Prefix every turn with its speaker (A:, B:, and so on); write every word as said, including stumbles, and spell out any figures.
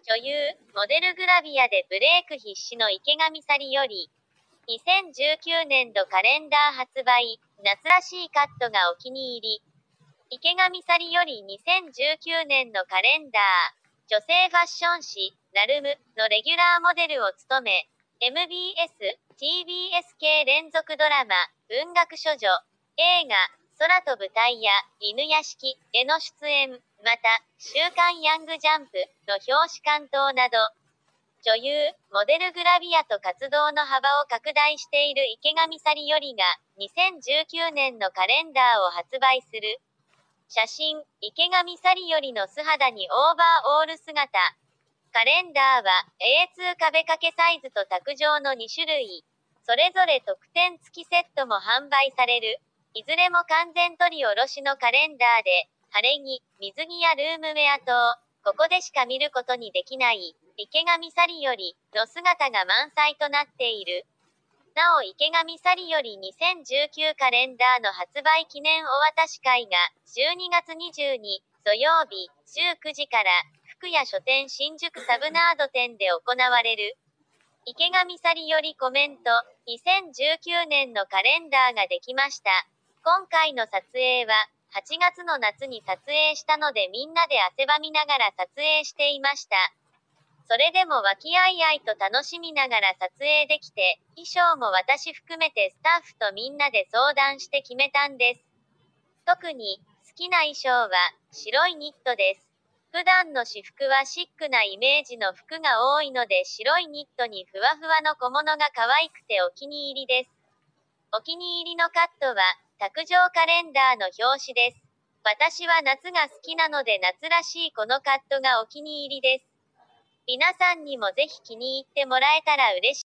A: 女優、モデルグラビアでブレイク必至の池上紗里より、にせんじゅうきゅうねんどカレンダー発売、夏らしいカットがお気に入り。池上紗里よりにせんじゅうきゅうねんのカレンダー、女性ファッション誌、ナルムのレギュラーモデルを務め、エムビーエス、ティービーエス 系連続ドラマ、文学少女、映画、空飛ぶタイヤ、犬屋敷への出演、また、週刊ヤングジャンプの表紙関東など、女優、モデルグラビアと活動の幅を拡大している池上紗里よりが、にせんじゅうきゅうねんのカレンダーを発売する。写真、池上紗里よりの素肌にオーバーオール姿。カレンダーは エーツー 壁掛けサイズと卓上のに種類。それぞれ特典付きセットも販売される。いずれも完全取り下ろしのカレンダーで、晴れ着、水着やルームウェア等、ここでしか見ることにできない、池上紗里よりの姿が満載となっている。なお池上紗里よりにせんじゅうきゅうカレンダーの発売記念お渡し会がじゅうにがつにじゅうに土曜日じゅうくじから福屋書店新宿サブナード店で行われる。池上紗里よりコメント、にせんじゅうきゅうねんのカレンダーができました。今回の撮影ははちがつの夏に撮影したのでみんなで汗ばみながら撮影していました。それでも和気あいあいと楽しみながら撮影できて、衣装も私含めてスタッフとみんなで相談して決めたんです。特に好きな衣装は白いニットです。普段の私服はシックなイメージの服が多いので白いニットにふわふわの小物が可愛くてお気に入りです。お気に入りのカットは卓上カレンダーの表紙です。私は夏が好きなので夏らしいこのカットがお気に入りです。皆さんにもぜひ気に入ってもらえたら嬉しい。